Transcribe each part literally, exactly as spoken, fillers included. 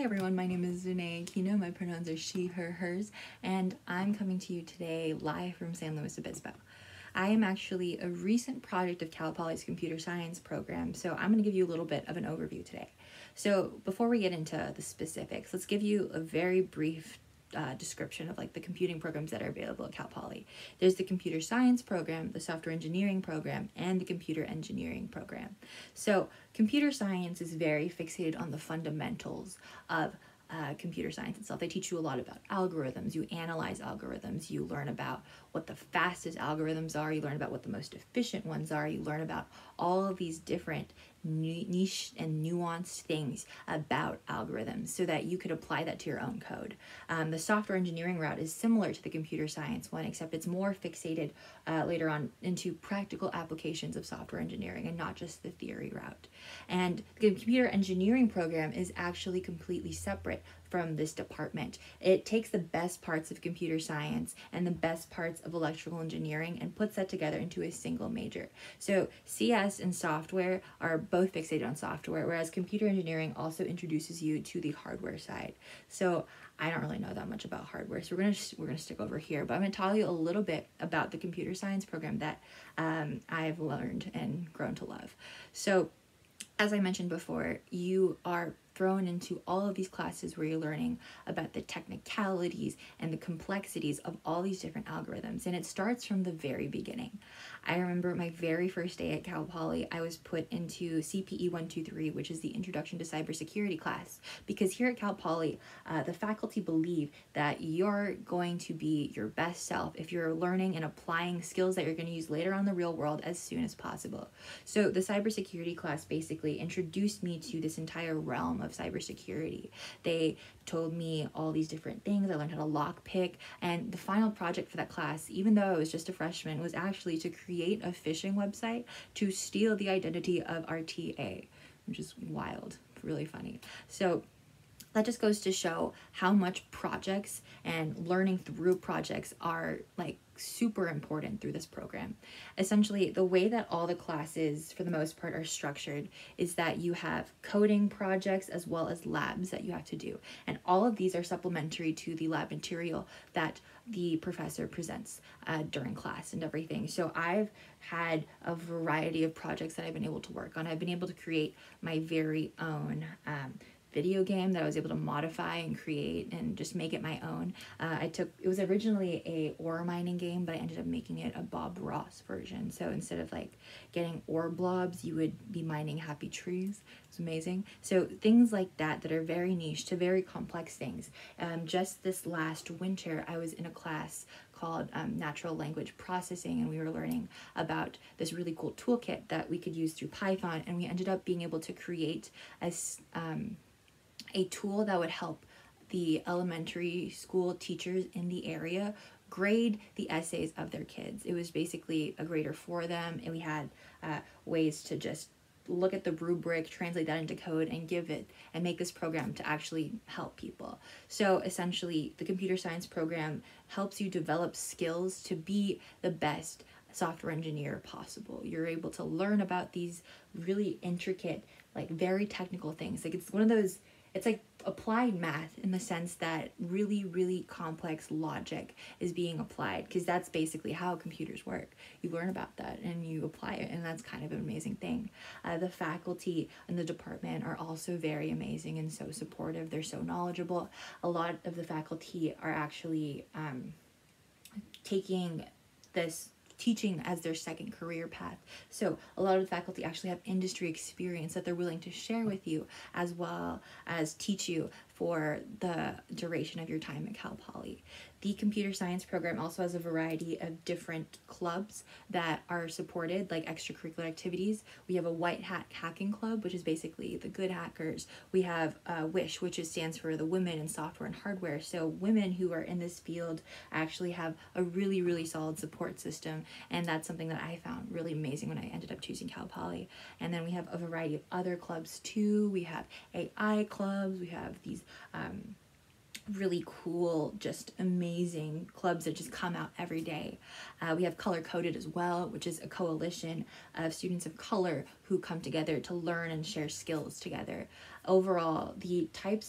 Hi everyone, my name is Zanae Aquino. My pronouns are she, her, hers, and I'm coming to you today live from San Luis Obispo. I am actually a recent project of Cal Poly's computer science program, so I'm going to give you a little bit of an overview today. So before we get into the specifics, let's give you a very brief Uh, description of like the computing programs that are available at Cal Poly. There's the computer science program, the software engineering program, and the computer engineering program. So computer science is very fixated on the fundamentals of uh, computer science itself. They teach you a lot about algorithms. You analyze algorithms. You learn about what the fastest algorithms are. You learn about what the most efficient ones are. You learn about all of these different niche and nuanced things about algorithms so that you could apply that to your own code. Um, the software engineering route is similar to the computer science one, except it's more fixated uh, later on into practical applications of software engineering and not just the theory route. And the computer engineering program is actually completely separate from this department. It takes the best parts of computer science and the best parts of electrical engineering and puts that together into a single major. So C S and software are both fixated on software, whereas computer engineering also introduces you to the hardware side. So I don't really know that much about hardware, so we're gonna we're gonna stick over here. But I'm gonna tell you a little bit about the computer science program that um, I've learned and grown to love. So, as I mentioned before, you are thrown into all of these classes where you're learning about the technicalities and the complexities of all these different algorithms, and it starts from the very beginning. I remember my very first day at Cal Poly, I was put into C P E one two three, which is the Introduction to Cybersecurity class, because here at Cal Poly, uh, the faculty believe that you're going to be your best self if you're learning and applying skills that you're going to use later on in the real world as soon as possible. So the cybersecurity class basically introduced me to this entire realm of cybersecurity. They told me all these different things. I learned how to lockpick, and the final project for that class, even though I was just a freshman, was actually to create a phishing website to steal the identity of our T A, which is wild, really funny. So that just goes to show how much projects and learning through projects are like super important through this program. Essentially, the way that all the classes for the most part are structured is that you have coding projects as well as labs that you have to do. And all of these are supplementary to the lab material that the professor presents uh, during class and everything. So I've had a variety of projects that I've been able to work on. I've been able to create my very own um, video game that I was able to modify and create and just make it my own. Uh, I took, it was originally a ore mining game, but I ended up making it a Bob Ross version. So instead of like getting ore blobs, you would be mining happy trees. It's amazing. So things like that that are very niche to very complex things. Um, just this last winter, I was in a class called um, Natural Language Processing, and we were learning about this really cool toolkit that we could use through Python, and we ended up being able to create a um, a tool that would help the elementary school teachers in the area grade the essays of their kids. It was basically a grader for them, and we had uh, ways to just look at the rubric, translate that into code, and give it and make this program to actually help people. So essentially, the computer science program helps you develop skills to be the best software engineer possible. You're able to learn about these really intricate, like very technical things. Like it's one of those, it's like applied math in the sense that really, really complex logic is being applied, because that's basically how computers work. You learn about that and you apply it, and that's kind of an amazing thing. Uh, the faculty in the department are also very amazing and so supportive. They're so knowledgeable. A lot of the faculty are actually um, taking this teaching as their second career path. So a lot of the faculty actually have industry experience that they're willing to share with you, as well as teach you for the duration of your time at Cal Poly. The computer science program also has a variety of different clubs that are supported, like extracurricular activities. We have a white hat hacking club, which is basically the good hackers. We have uh, WISH, which is, stands for the Women in Software and Hardware. So women who are in this field actually have a really, really solid support system, and that's something that I found really amazing when I ended up choosing Cal Poly. And then we have a variety of other clubs too. We have A I clubs. We have these um, really cool, just amazing clubs that just come out every day. Uh, we have Color Coded as well, which is a coalition of students of color who come together to learn and share skills together. Overall, the types of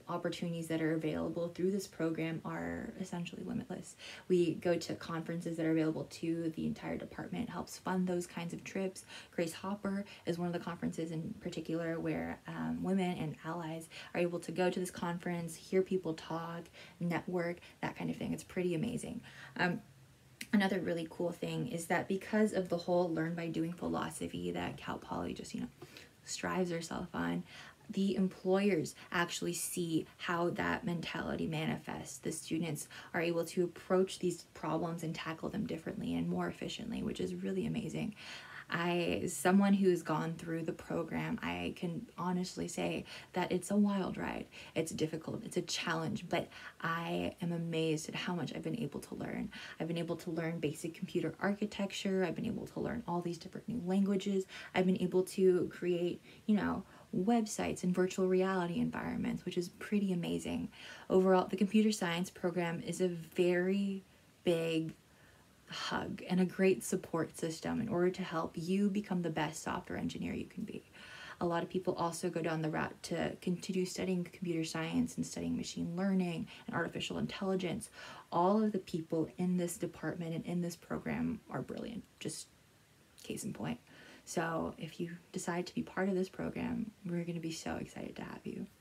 opportunities that are available through this program are essentially limitless. We go to conferences that are available to the entire department, helps fund those kinds of trips. Grace Hopper is one of the conferences in particular where um, women and allies are able to go to this conference, hear people talk, network, that kind of thing. It's pretty amazing. Um, Another really cool thing is that because of the whole learn by doing philosophy that Cal Poly just, you know, strives herself on, the employers actually see how that mentality manifests. The students are able to approach these problems and tackle them differently and more efficiently, which is really amazing. I, as someone who's gone through the program, I can honestly say that it's a wild ride. It's difficult, it's a challenge, but I am amazed at how much I've been able to learn. I've been able to learn basic computer architecture. I've been able to learn all these different new languages. I've been able to create, you know, websites and virtual reality environments, which is pretty amazing. Overall, the computer science program is a very big hug and a great support system in order to help you become the best software engineer you can be. A lot of people also go down the route to continue studying computer science and studying machine learning and artificial intelligence. All of the people in this department and in this program are brilliant, just case in point. So if you decide to be part of this program, we're going to be so excited to have you.